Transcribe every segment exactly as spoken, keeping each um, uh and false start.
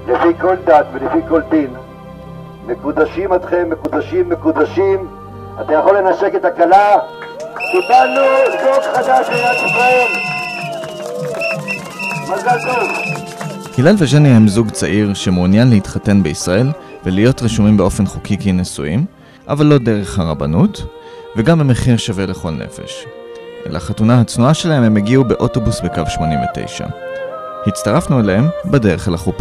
לפי כל דת ולפי כל דין, מקודשים אתכם, מקודשים, מקודשים, אתה יכול לנשק את הכלה, קיבלנו זוג חדש במדינת ישראל. מזל טוב. הלל וז'ני הם זוג צעיר שמעוניין להתחתן בישראל ולהיות רשומים באופן חוקי כנשואים, אבל לא דרך הרבנות, וגם במחיר שווה לכל נפש. אל החתונה הצנועה שלהם הם הגיעו באוטובוס בקו שמונים ותשע. הצטרפנו אליהם בדרך אל החופה.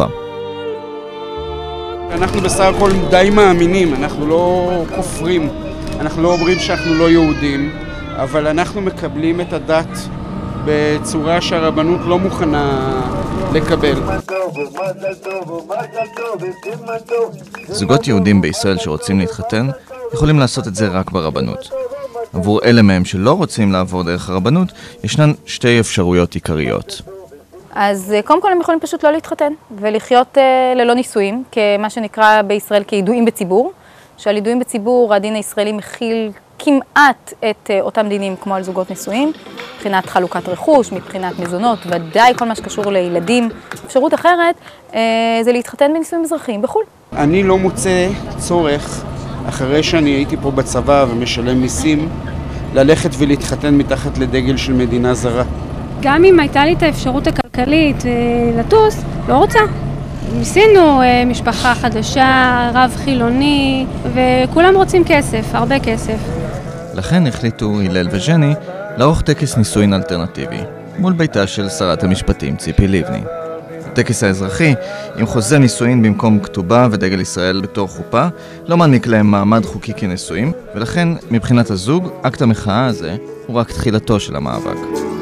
אנחנו בסך הכל די מאמינים, אנחנו לא כופרים, אנחנו לא אומרים שאנחנו לא יהודים, אבל אנחנו מקבלים את הדת בצורה שהרבנות לא מוכנה לקבל. זוגות יהודים בישראל שרוצים להתחתן יכולים לעשות את זה רק ברבנות. עבור אלה מהם שלא רוצים לעבור דרך הרבנות, ישנן שתי אפשרויות עיקריות. אז קודם כל הם יכולים פשוט לא להתחתן ולחיות אה, ללא נישואים, כמה שנקרא בישראל כידועים בציבור, שעל ידועים בציבור הדין הישראלי מכיל כמעט את אה, אותם דינים כמו על זוגות נישואים, מבחינת חלוקת רכוש, מבחינת מזונות, ודאי כל מה שקשור לילדים. אפשרות אחרת אה, זה להתחתן בנישואים אזרחיים בחו"ל. אני לא מוצא צורך, אחרי שאני הייתי פה בצבא ומשלם מיסים, ללכת ולהתחתן מתחת לדגל של מדינה זרה. גם אם הייתה לי את האפשרות הכלכלית לטוס, לא רוצה. ניסינו משפחה חדשה, רב חילוני, וכולם רוצים כסף, הרבה כסף. לכן החליטו הלל וז'ני לערוך טקס נישואין אלטרנטיבי, מול ביתה של שרת המשפטים ציפי לבני. הטקס האזרחי, עם חוזה נישואין במקום כתובה ודגל ישראל בתור חופה, לא מעניק להם מעמד חוקי כנישואים, ולכן מבחינת הזוג, אקט המחאה הזה הוא רק תחילתו של המאבק.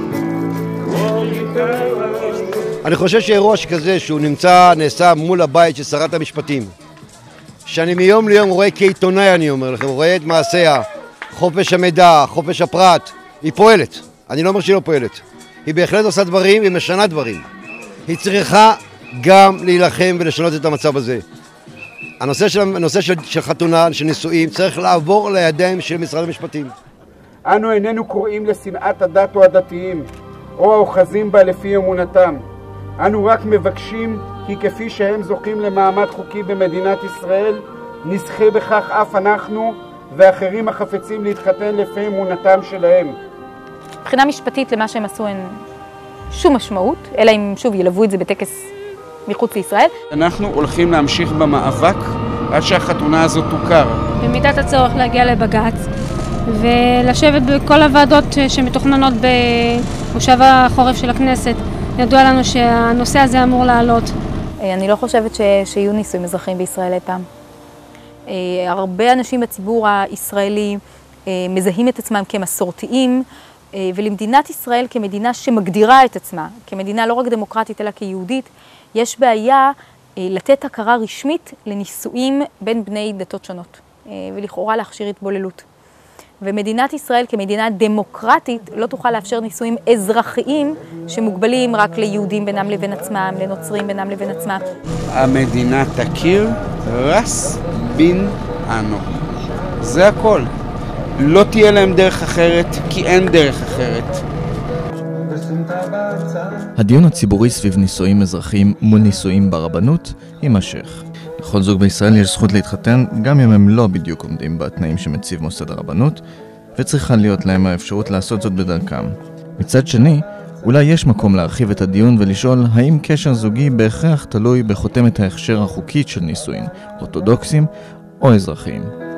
אני חושב שאירוע שכזה שהוא נמצא, נעשה מול הבית של שרת המשפטים, שאני מיום ליום רואה כעיתונאי, אני אומר לכם, רואה את מעשיה, חופש המידע, חופש הפרט, היא פועלת. אני לא אומר שהיא לא פועלת. היא בהחלט עושה דברים, היא משנה דברים. היא צריכה גם להילחם ולשנות את המצב הזה. הנושא של, הנושא של, של חתונה, של נישואים, צריך לעבור לידיים של משרד המשפטים. אנו איננו קוראים לשנאת הדת או הדתיים, או האוחזים בה לפי אמונתם. אנו רק מבקשים כי כפי שהם זוכים למעמד חוקי במדינת ישראל, נזכה בכך אף אנחנו ואחרים החפצים להתחתן לפי אמונתם שלהם. מבחינה משפטית למה שהם עשו אין שום משמעות, אלא אם שוב ילוו את זה בטקס מחוץ לישראל. אנחנו הולכים להמשיך במאבק עד שהחתונה הזאת תוכר. במידת הצורך להגיע לבג"ץ ולשבת בכל הוועדות שמתוכננות במושב החורף של הכנסת. ידוע לנו שהנושא הזה אמור לעלות. אני לא חושבת ש... שיהיו נישואים אזרחיים בישראל אי פעם. הרבה אנשים בציבור הישראלי מזהים את עצמם כמסורתיים, ולמדינת ישראל כמדינה שמגדירה את עצמה, כמדינה לא רק דמוקרטית אלא כיהודית, יש בעיה לתת הכרה רשמית לנישואים בין בני דתות שונות, ולכאורה להכשיר התבוללות. ומדינת ישראל כמדינה דמוקרטית לא תוכל לאפשר נישואים אזרחיים שמוגבלים רק ליהודים בינם לבין עצמם, לנוצרים בינם לבין עצמם. המדינה תכיר רס בין אנו. זה הכל. לא תהיה להם דרך אחרת, כי אין דרך אחרת. הדיון הציבורי סביב נישואים אזרחיים מול נישואים ברבנות יימשך. לכל זוג בישראל יש זכות להתחתן, גם אם הם לא בדיוק עומדים בתנאים שמציב מוסד הרבנות, וצריכה להיות להם האפשרות לעשות זאת בדרכם. מצד שני, אולי יש מקום להרחיב את הדיון ולשאול האם קשר זוגי בהכרח תלוי בחותמת ההכשר החוקית של נישואים, אורתודוקסים או אזרחיים.